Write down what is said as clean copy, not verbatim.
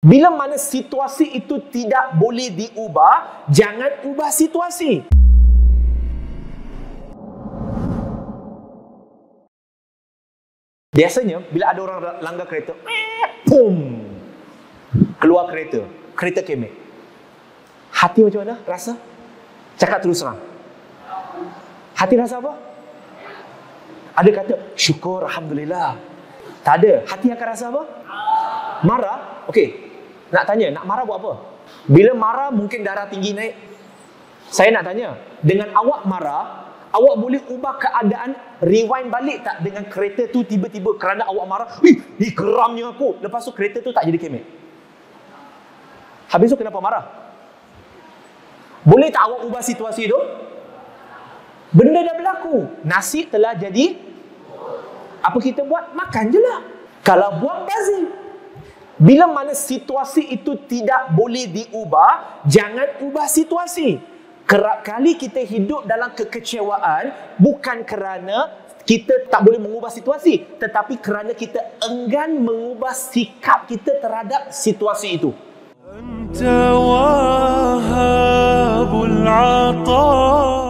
Bila mana situasi itu tidak boleh diubah, jangan ubah situasi. Biasanya, bila ada orang langgar kereta, pum, keluar kereta, kereta kemek. Hati macam mana? Rasa? Cakap terus terang. Hati rasa apa? Ada kata, syukur, Alhamdulillah. Tak ada. Hati akan rasa apa? Marah? Okey. Nak tanya, nak marah buat apa? Bila marah, mungkin darah tinggi naik. Saya nak tanya, dengan awak marah, awak boleh ubah keadaan, rewind balik tak dengan kereta tu tiba-tiba kerana awak marah, geramnya aku. Lepas tu kereta tu tak jadi kemek. Habis tu kenapa marah? Boleh tak awak ubah situasi tu? Benda dah berlaku. Nasi telah jadi. Apa kita buat? Makan je lah. Kalau buat bazir. Bila mana situasi itu tidak boleh diubah, jangan ubah situasi. Kerap kali kita hidup dalam kekecewaan bukan kerana kita tak boleh mengubah situasi, tetapi kerana kita enggan mengubah sikap kita terhadap situasi itu. Anta wahhabul 'ata.